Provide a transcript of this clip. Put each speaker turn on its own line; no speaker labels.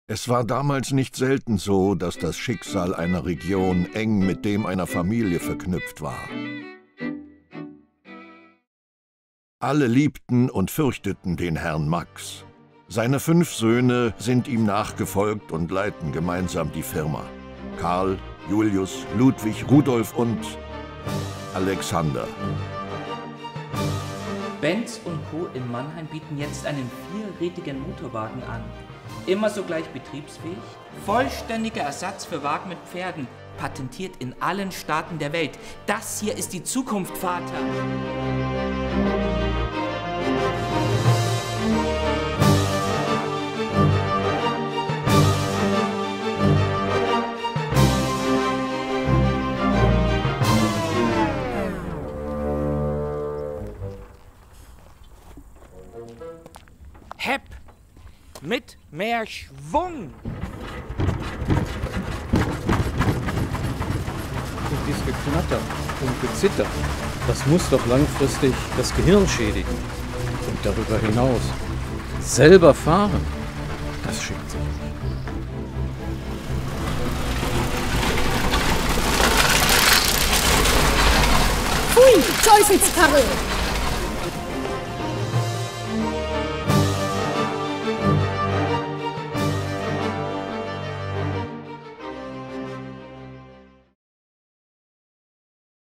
Es war damals nicht selten so, dass das Schicksal einer Region eng mit dem einer Familie verknüpft war. Alle liebten und fürchteten den Herrn Max. Seine 5 Söhne sind ihm nachgefolgt und leiten gemeinsam die Firma. Karl, Julius, Ludwig, Rudolf und Alexander.
Benz und Co. in Mannheim bieten jetzt einen 4rädrigen Motorwagen an. Immer sogleich betriebsfähig, vollständiger Ersatz für Wagen mit Pferden, patentiert in allen Staaten der Welt. Das hier ist die Zukunft, Vater.
Hepp! Mit mehr Schwung!
Und dieses Geknatter und Gezitter, das muss doch langfristig das Gehirn schädigen. Und darüber hinaus, selber fahren, das schickt sich nicht.
Pfui, Teufelskarre!